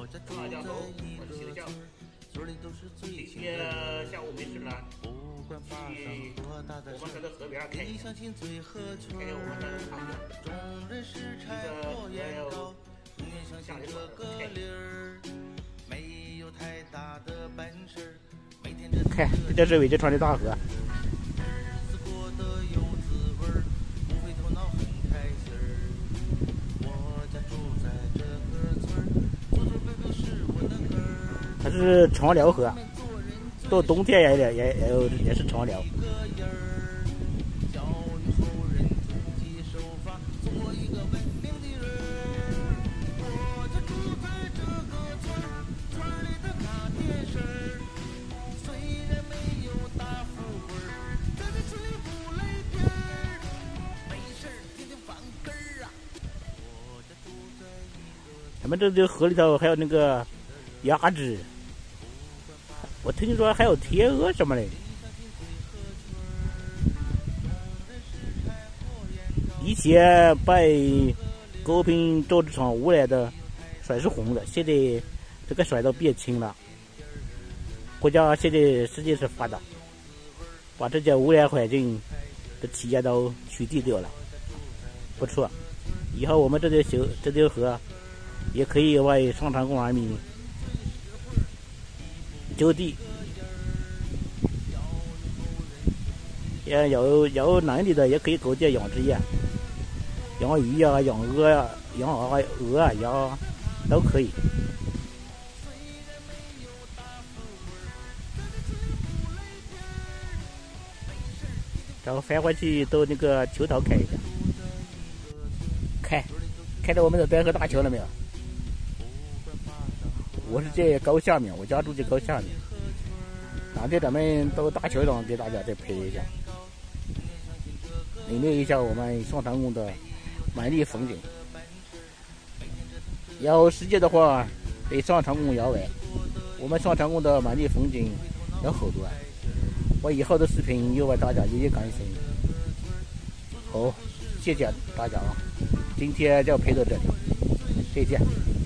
中二教头，我是徐教。今天下午没事了，去我们这个河边看一下，看见我们的堂哥，还有下一个看，这是尾吉川的大河。它是长辽河，到冬天也是长辽。咱们这河里头还有那个鸭子，我听说还有天鹅什么的。以前被高频造纸厂污染的水是红的，现在这个水都变清了。国家现在实际是发达，把这些污染环境的企业都取缔掉了，不错。以后我们这条河也可以为上长工人民就地。有能力的也可以构建养殖业，养鱼呀、养鹅呀、养鹅啊、鸭都可以。然后翻回去到那个桥头看一下，看到我们的白河大桥了没有？我是在高下面，我家住在高下面。哪天咱们到大桥上给大家再拍一下，领略一下我们上长工的美丽风景。有时间的话，得上长工游玩。我们上长工的美丽风景有好多，我以后的视频又为大家一一更新。好，谢谢大家啊！今天就拍到这里，再见。